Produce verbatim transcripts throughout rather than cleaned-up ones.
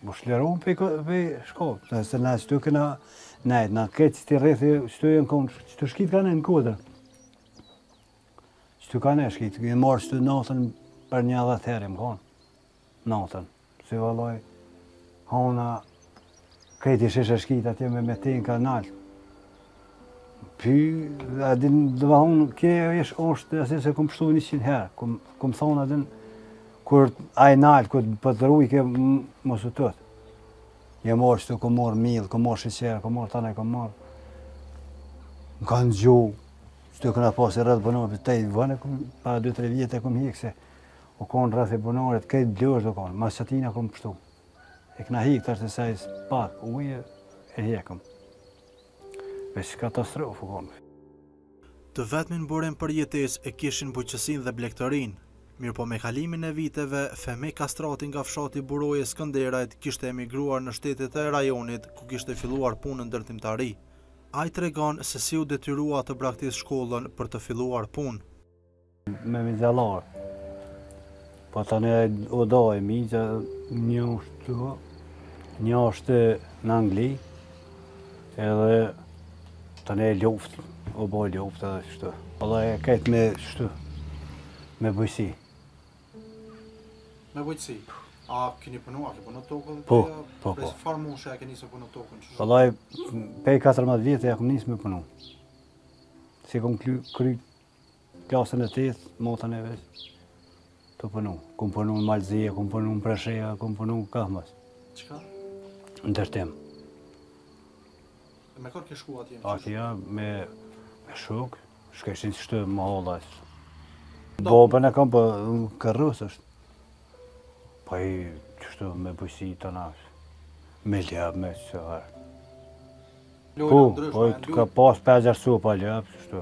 Më shleron pe shkop, se na qëtu këna nejt, na këtë që ti rrethi, qëtu e në konë, qëtu shkit ka ne në kodrë. Qëtu ka ne shkit, kënë marrë qëtu natën për një dhjetë herë më konë, natën. Se valloj, hona, këtë i shishe shkit atje me me tenë ka nalë. Py, adin dhe honë, kje është asë se kom pështu një qinë herë, kom thonë adin, kur aj nalë, kur për të rujke mos u tëtë. Je morë qëtu, kom morë milë, kom morë shiqerë, kom morë tane, kom morë. Më kanë gjuhë, qëtu këna pasë i rrëtë bënorë, për tej vëne, para dy tre vjetë e kom hikë se u konë rrëtë i bënorët, këtë blërë do konë, mas qatina kom pështu. E këna hikë të është e sajës pak, ujë e hekëm. Veç katastrofë u konë. Të vetmin burim për jetes e kishin buqësin dhe blektorin. Mirë po me kalimin e viteve, Fehmi Kastrati nga fshati Buroje Skënderajt kishte emigruar në shtetet e rajonit ku kishte filluar punën ndërtimtari. Ai tregon se si u detyrua të braktis shkollën për të filluar punë. Me migjallar. Po tani u doj migja, një është një është në Angli, edhe tani e luftë, u boj luftë edhe qështu. Alla e kajtë me qështu, me bujësi. Me bujqësi? A keni punu, a ke punu tokën? Po, po, po. Pres farë moshe a ke nisë punu tokën? Vallaj, pej katërmbëdhjetë vjetë ja kom nisë me punu. Si kom kry klasën e tetë, motën e veç, të punu. Kom punu në Malzije, kom punu në Presheja, kom punu në Kahmas. Qka? Në tërtim. Me kërë ke shku atje? Atje me shuk, shkeshin qështu më hollaj. Babën e kam për kërrës është. Pa i qështu me bujësi të nash, me ljep, me qëharë. Po, po ka pas pesë arsu pa ljep, qështu.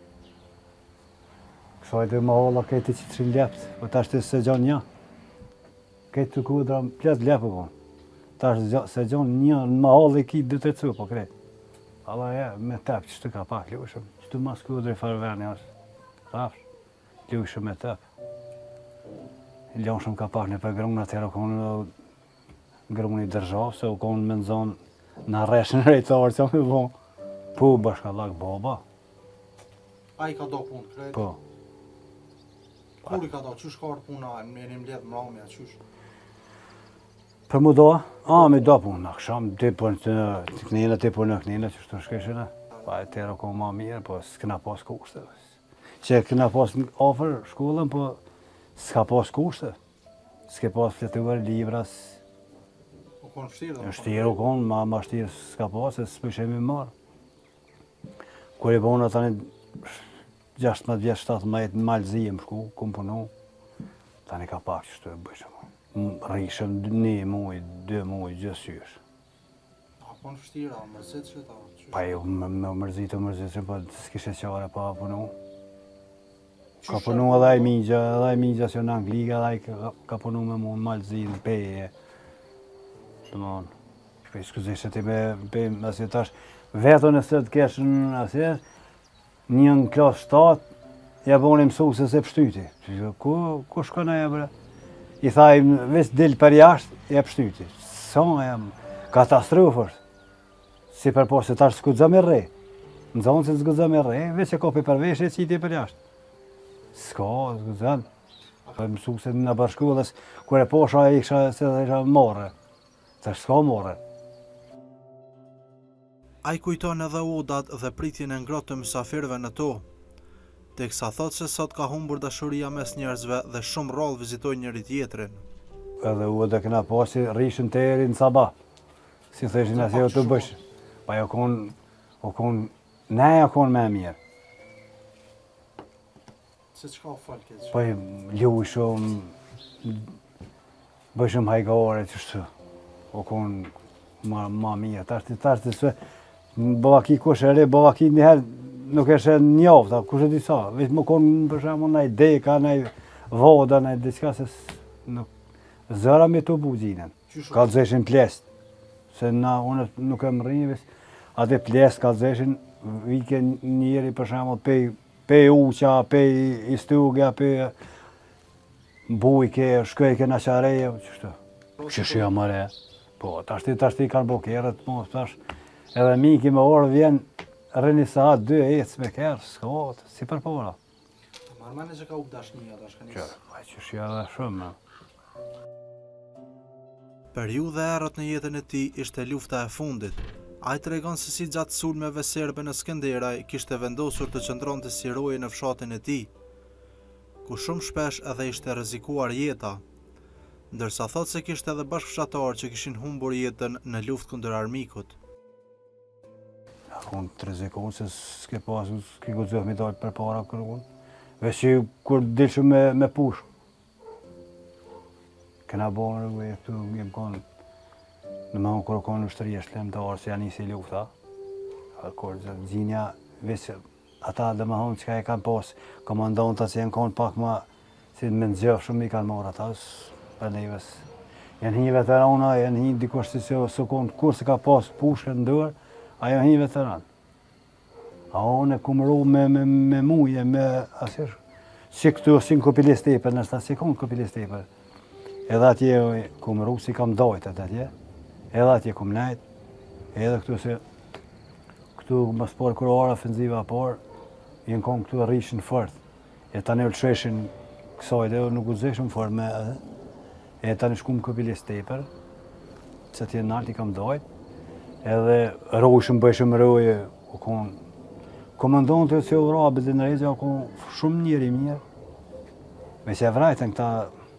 Kësaj dhe më holla këti që të ljepët, po ta është se gjanë një. Këti të kudra plet ljepë konë. Ta është se gjanë një, në më holla i kitë dy të cu, po kretë. Alla e, me tepë, qështu ka pak ljushëm, qështu mas kudra i farverni është. Rafsh, ljushëm me tepë. Ljonshëm ka pak në për grunë, atëherë u konë grunë i dërzhavë, se u konë me nëzonë në reshën rejtarë që me vonë. Po, bashkallak baba. A i ka do punë kretë? Po. Kur i ka do, qysh ka arë puna, në një mletë mramja, qysh? Për mu do? A, me do punë, në aksham, të punë të kënjene, të punë në kënjene, që shtu shkeshene. Pa e tërë u konë ma mirë, po s'këna pas kushte. Që këna pas në ofër shkollën, po s'ka pas kushte, s'ke pas fletuar libras. U konë shtirë? Në shtirë u konë, ma, ma shtirë s'ka pas, e s'pëshemi marë. Kur i bonë tani gjashtëmbëdhjetë vjetë, shtatëmbëdhjetë në Malzije më shku, kom punu, tani ka pak që shtu e bëshëm. Rishëm një muj, dy muj, gjësysh. A konë shtirë, a mërzit që ta? Pa ju me mërzit e mërzit që po s'kishe qare pa punu. Ka punu edhe i migja, edhe i migja që në Angli, edhe i ka punu me mu në Malzi, në peje. Të mon, shpej skuzishe ti me peje, asje tash, vetën e së të kesh në asje, një në klasë shtatë, ja boni mësuse se pështyti. Ku, ku shkona e bre? I thaj, veç dilë për jashtë, ja pështyti. Sa jam, katastrofë është. Si për posë, tash s'ku dzëm e re. Në zonë se s'ku dzëm e re, veç e kopi për veshë e qiti për jashtë. S'ka, s'ku dzëm. Për mësuse në bashkullës, kër e posha e iksha se dhe isha more. Tash s'ka more. A i kujton edhe odat dhe pritjen e ngrohtë të mysafirëve në to. Teksa thot se sot ka humbur dashuria mes njerëzve dhe shumë rrallë vizitojnë njëri tjetrin. Edhe u edhe këna pasi rishën të eri në sabah. Si thëshin asje o të bësh. Pa jo konë, o konë, ne jo konë me mirë. Se qka u falë këtë? Pa i ljushëm, bëshëm hajgare qështu. O konë ma, ma mirë. Tashti, tashti, se bëvaki kush e re, bëvaki njëherë nuk eshe njofta, kush e di sa. Vesh më konë për shemë nëj deka, nëj voda, nëj diçka se nuk zëra me të buzinen. Ka të zeshin plest. Se na, unë nuk e më rrinjëvis, atë plest ka të zeshin, vike njëri për shemë pej, pej uqa, pej istugja, pej bujke, shkojke në qareje, qështu. Qështu jam mëre. Po, tash ti tash ti kanë bo kerët, mos tash. Edhe miki me orë vjen rëni saat dy ec me kerë, s'ka, si për para. Marmane që ka u dashnia tash kanë. Që, pa që shja dhe shumë. Periudha e errët në jetën e tij ishte lufta e fundit. Ai tregon se si gjatë sulmeve serbe në Skënderaj kishte vendosur të qëndronte si roje në fshatin e tij, ku shumë shpesh edhe ishte rrezikuar jeta, ndërsa thot se kishte edhe bashkëfshatar që kishin humbur jetën në luftë kundër armikut. Unë të rrezikon se s'ke pasu, s'ke guxoh me dalë për para kërgun. Veç që kur dilshëm me, me push. Kena bërë rrugë këtu, jem konë, në më kur konë në shtëri e shlemtar se janë nisi lufta. Kur gjinja, veç ata dhe më honë që ka e kanë pas, komandanta që janë konë pak ma, si me nëzgjëf shumë i kanë marrë ata, për neves. Janë hi veterana, janë hi dikush që së konë kur se ka pas pushkën në dorë, ajo hi veteran. A unë e kumëru me, me, me muje, me asir, si këtu, si në kopilis teper, nështë si konë kopilis teper. Edhe atje kumëru, si kam dajtet atje, edhe atje kum nejt, edhe këtu se, këtu më spor kër ora ofenziva par, jenë konë këtu rrishin fort. E tani u lësheshin kësaj dhe nuk u zeshëm fort me edhe. E tani shkum kopilis teper, që atje nalt i kam dajt, edhe rojshëm bëjshëm roje, u konë komandante që u ra Bezinarezi o konë shumë njëri mirë. Me që e vrajten këta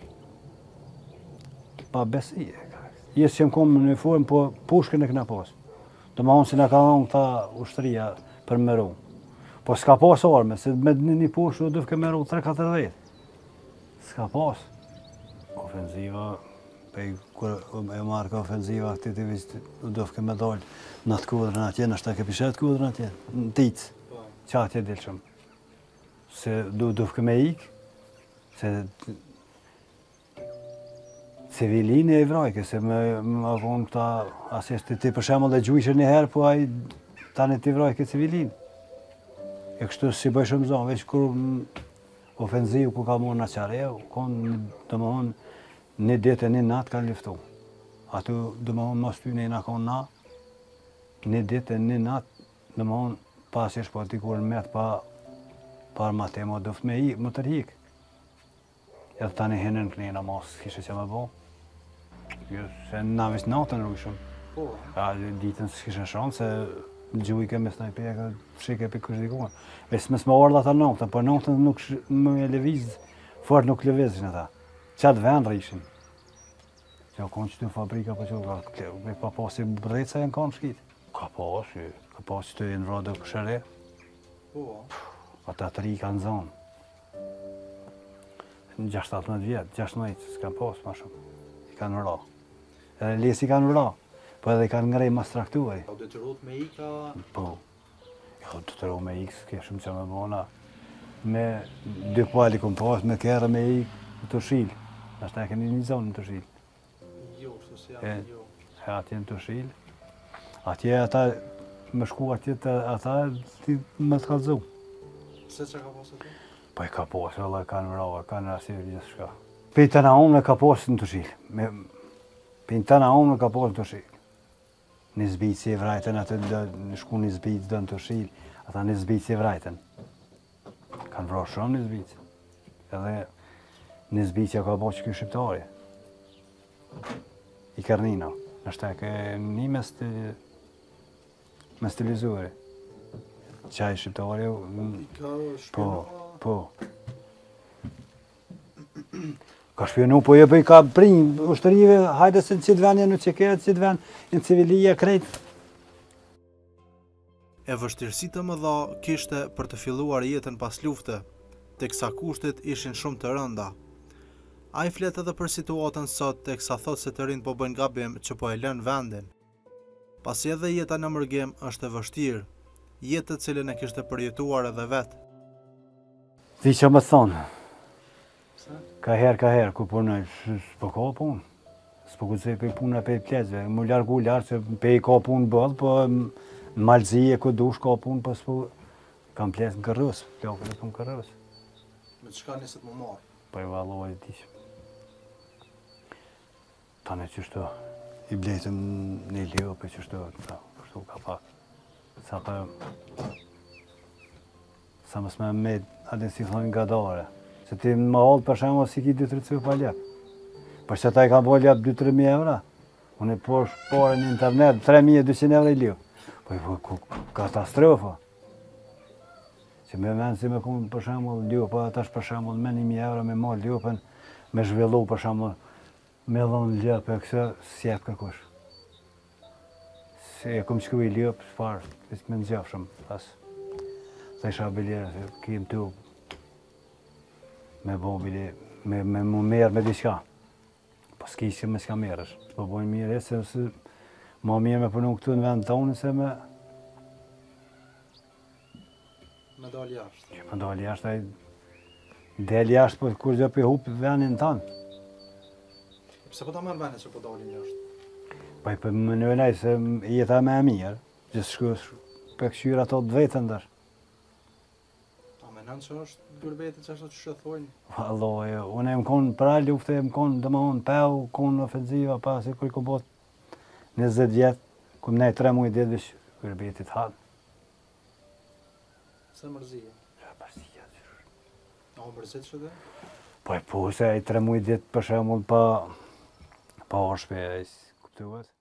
pa besie. Jesë që më komë në uniform, po pushkën e këna pas. Do më honë si në ka dhonë këta ushtëria për mëru. Po s'ka pas arme, se me një pushë du fke mëru tre katërdhjetë. S'ka pas. Ofenziva, pej kur e marrë ka ofenziva këti të vizit, du fke me dalë në atë kudrën atje, në shta ke pishet kudrën atje, në ticë. Qa atje dilëshëm. Se du dufke me ikë, se civilin e i vrajke, se me më vonë këta asishtë ti për shemë dhe gjujshë një herë, po aj tani ti vrajke civilin. E kështu si bëjshëm zonë, veç kur ofenziv ku ka morë në qare, konë dhe më honë një ditë e një natë kanë liftu. Atu dhe më honë mos ty një nga konë na, një ditë e një natë dhe më honë pas ish po t'i kur në metë pa par ma tema duft me i, më tërhik. Edhe tani hinën kënina mos, kishe që me bo. Jo, se na visë natën rujshëm. Po. A ditën s'kishe shanë, se gjujke me snajpeja ka shike për kështikuan. Vesë mes me ardha ta natën, po natën nuk më e leviz, fort nuk levizin ata. Qatë vend rrishin. Që konë që të fabrika po që ka pa pasi bërrejtë janë kanë shkit. Ka pasi, ka pasi të jenë rado këshere. Po. Ata të ri kanë zonë. Në gjashtëdhjetë vjetë, gjashtëdhjetë s'kanë pas ma shumë. I kanë ra. Edhe lesi kanë ra, po edhe i kanë ngrej mas traktuaj. Po detyrot me ika? Po. Jo, detyrot me ik, s'ke shumë që me bona. Me dy pali kom pas, me kere me ik në të shilë. Nështë e keni një zonë në të shilë. Jo, kështu si janë jo. E atje në të shilë. Atje ata, më shku atje të ata, ti më të kalëzu. Se që ka posë atë? Po e ka posë, Allah kanë vrava, kanë rasirë gjithë shka. Për të na umë në ka posë në të shilë. Për të na umë në ka posë në të shilë. Një zbitë si e vrajten, atë në shku një zbitë dhe në të shilë, ata një zbitë si e vrajten. Kanë vra shumë një zbitë. Edhe një zbitë që ka po që kjo shqiptari. I Kernina. Nështë e ke një mes të me stilizuari. Qaj shqiptari, Ka po, shpionu? po. Ka shpionu, po je bëj ka prinjë ushtërive, hajde se në qitë ven janë në qeket, qitë ven në civilija krejt. E vështirësi të mëdha kishte për të filluar jetën pas lufte, teksa kushtet ishin shumë të rënda. Ai flet edhe për situatën sot, teksa thot se të rinjt po bëjnë gabim që po e lën vendin. Pasi edhe jeta në mërgem është e vështirë, jetë të cilën e kishte përjetuar edhe vetë. Ti që më thonë, ka herë, ka herë, ku punoj, s'po ka punë. S'po ku të për punë e për plezve, më largu lartë, se për i ka punë bëllë, po në malëzije, ku dush ka punë, po s'po kam plezë në kërës, plakën e për në kërës. Me qëka niset më marë? Po i valoj e ti që. Tane që shto, i bletëm një liu për që shtu, kështu ka pak. Sa për... Sa mësë me med, atin si thonë nga dare. Se ti më halë për shemë si ki dy tre cupë pa ljep. Për që ta i ka bo ljep dy tre mijë eura. Unë e posh pare në internet, tre mijë e dyqind eura i liu. Po i po, katastrofa. Që me menë si me kumë për shemë liu, po atash për shemë me një mijë eura me marrë liupën, me zhvillu për shemë me dhonë ljep e këse, s'jep kërkush. Se e kumë shkru i liup, shfarë, me në gjafshëm, pas. Sa isha bilje, kim tu, me bo bilje, me më merë me diqka. Po s'ki që me s'ka merësh. Po bojnë mirë e se ma mirë me punu këtu në vend tonë se me... Me dalë jashtë. Që me dalë jashtë, del jashtë, po kur gjë për hupë vendin tonë. Pse po ta marrë vendin që po dalin jashtë? Po i për më nënaj se jeta me e mirë, gjithë shku për këshyra ato të vetën dërë. A menon që është gërbeti që ashtu që shëthojnë? Valloj, unë e më konë pra lufte, e më konë dhe më unë peu, konë ofenziva, pas e kërë ku bot njëzet vjetë, ku më nej tre mujë ditë vish gërbetit hatë. Se mërzije? Që mërzije, që... A u mërzit që dhe? Po e po se e tre mujë ditë për shemull pa... pa orshpe, kuptuat.